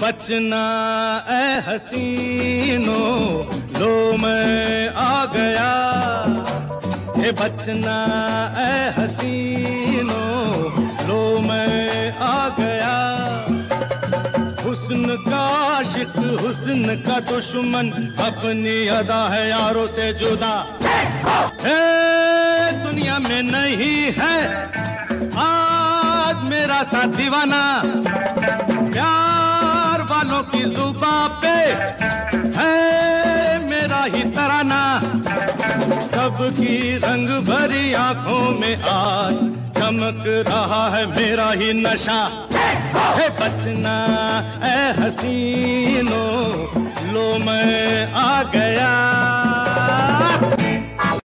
बचना ए हसीनो, लो मैं आ गया। हे बचना ए हसीनो, लो मैं आ गया। हुस्न का आशिक, हुस्न का दुश्मन, अपनी अदा है यारों से जुदा। हे दुनिया में नहीं है आज मेरा सा दीवाना, प्यार वालों की जुबां पे है मेरा ही तराना। सबकी रंग भरी आंखों में आज चमक रहा है मेरा ही नशा। है बचना ए हसीनो, लो मैं आ गया।